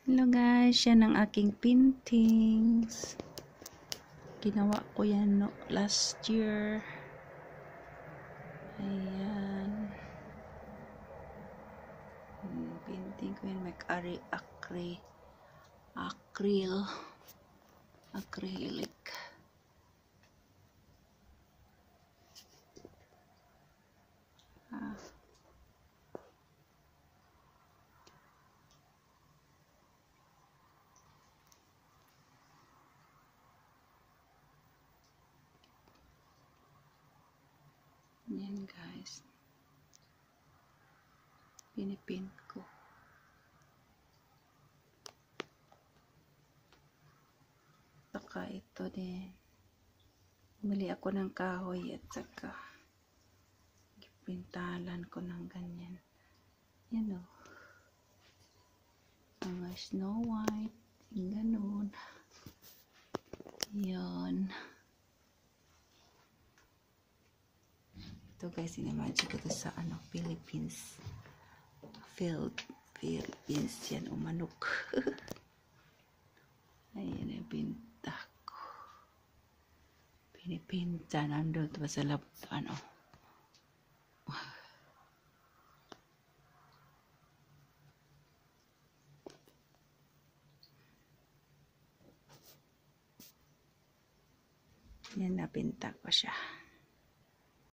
Hello guys, yan ang aking paintings. Ginawa ko yan no, last year. Ayan. Painting ko yan. May acrylic. Yan guys. Pinipint ko. Saka ito din. Bumili ako ng kahoy at saka pintalan ko ng ganyan. Yan o. Mga Snow White. Yung ganun. Yan. Ito guys, inimagine ko to sa Philippines. Philippines yan, umanok. Ayan yung pinta ko. Pinipinta, nandun ito sa yan, napinta ko siya.